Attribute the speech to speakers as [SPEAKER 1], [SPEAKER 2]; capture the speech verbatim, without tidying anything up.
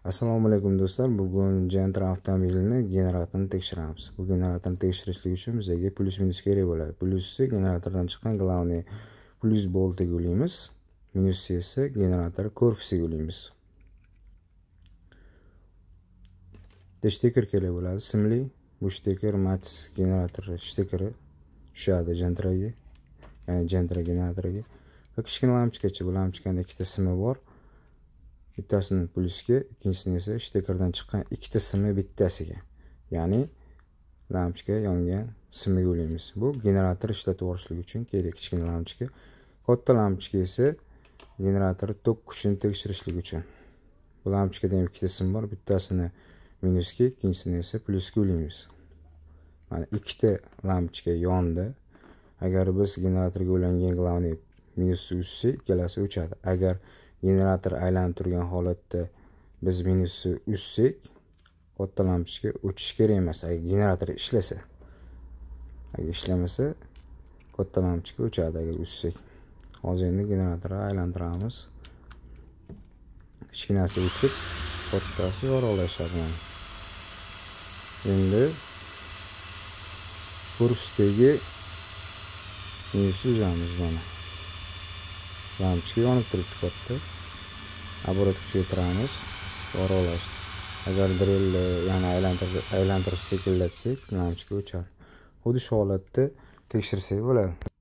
[SPEAKER 1] Assalomu alaykum do'stlar. Bugun Gentra avtomobilini generatorini tekshiramiz. Bu generatorni tekshirishlik uchun bizga plus minus kerak bo'ladi. Plusi generatordan chiqqan glavniy plus boltiga ulaymiz. Minusi esa generator korpusiga ulaymiz. Shtekер kerak bo'ladi. Simli bu shtekер Mats generator shtekeri tushadi Gentraga. Ya'ni Gentra generatoriga. Va kichkina lampochkacha, bu lampochkada ikkita simi bor. Bittasini plusga, ikkinchisini esa shtekerdan chiqqan ikkita simi bittasiga. Ya'ni lampochka yongan simiga ulaymiz. Bu generator ishlatib yuborishlik uchun kerak kichkina lampochka. Katta lampochka esa generator tok kuchini tekshirishlik uchun. Bu lampochkada ham ikkita sim bor. Bittasini minusga, ikkinchisini esa plusga ulaymiz. Mana ikkita lampochka yonda. Agar biz generatorga ulangan glavniy minusni uzsak, ikkalasi o'chadi. Agar generator aylanib turgan holatda biz minusni uzsak, katta lampochka o'chishi kerak emas. Agar generator ishlasa, agar ishlamasa, katta lampochka o'chadi agar uzsak. Hozir endi generatorni aylantiramiz. Kichkinasi o'chib, kattasi yorug'lashadi. Endi kursdagi minusni uzamiz mana. Lampochka yonib turibdi katta. Оборот kuchaytiramiz, yorug'lashdi. Agar drelni yana aylantirib aylantirib sekinlatsak, lampochka o'chadi. Xuddi shu holatda tekshirsak bo'ladi.